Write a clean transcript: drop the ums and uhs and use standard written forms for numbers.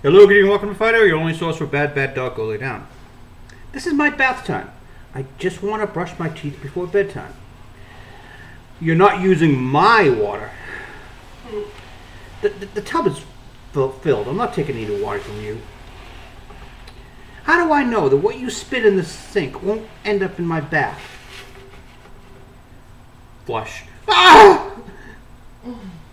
Hello, good evening, welcome to Phydeaux, your only source for bad dog. Go lay down. This is my bath time. I just want to brush my teeth before bedtime. You're not using my water. The tub is filled. I'm not taking any water from you. How do I know that what you spit in the sink won't end up in my bath? Flush. Ah!